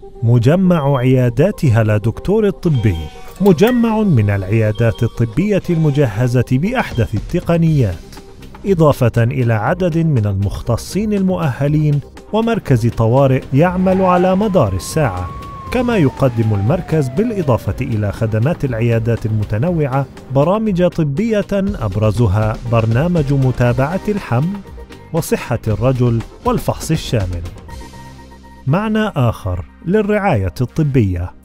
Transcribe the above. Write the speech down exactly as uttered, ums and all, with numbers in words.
مجمع عيادات هلا دكتور الطبي، مجمع من العيادات الطبية المجهزة بأحدث التقنيات، إضافة إلى عدد من المختصين المؤهلين ومركز طوارئ يعمل على مدار الساعة. كما يقدم المركز بالإضافة إلى خدمات العيادات المتنوعة برامج طبية أبرزها برنامج متابعة الحمل وصحة الرجل والفحص الشامل. معنى آخر للرعاية الطبية: